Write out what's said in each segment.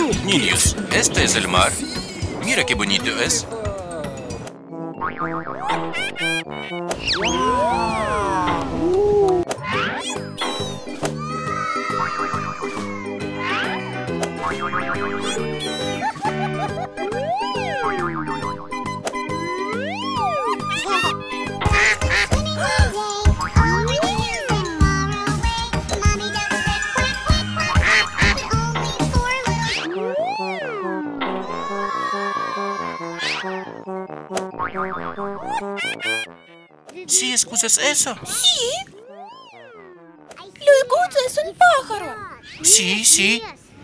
Niños, este es el mar. Mira qué bonito es. ¿Sí escuchas eso? Sí. Lo escucho, es un pájaro. Sí, sí.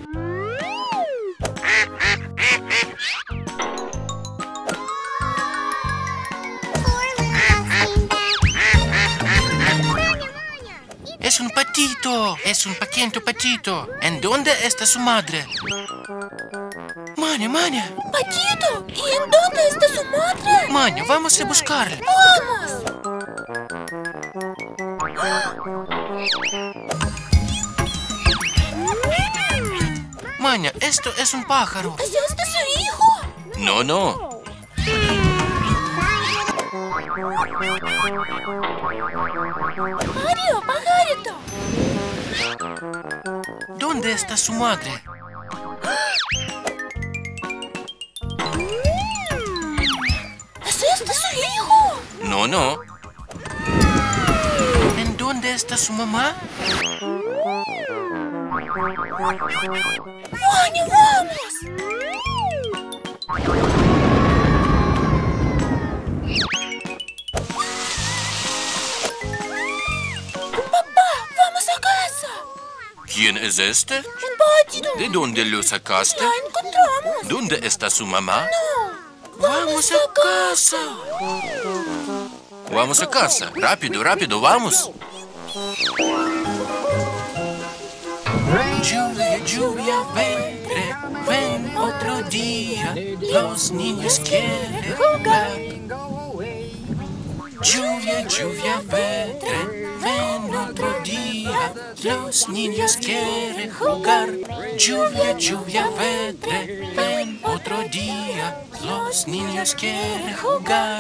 Es un patito. Es un pequeño patito. ¿En dónde está su madre? Maña, Maña. Patito, ¿y en dónde está su madre? Maña, vamos a buscarla. ¡Vamos! Maña, esto es un pájaro. ¿Es este su hijo? No, no. Mario, pajarito. ¿Dónde está su madre? ¿Es este su hijo? No, no. ¿En dónde está su mamá? ¡Maña, vamos! ¡Papá, vamos a casa! ¿Quién es este? Un patito. ¿De dónde lo sacaste? La encontramos. ¿Dónde está su mamá? No. ¡Vamos a casa! Vamos a casa. Rápido, rápido, vamos. Lluvia, lluvia, ven otro día. Los niños quieren jugar. Lluvia, lluvia, ven otro día. Los niños quieren jugar. Lluvia, lluvia, ven otro día. Los niños quieren jugar.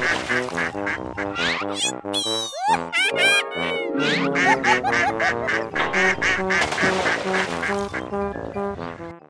Mami.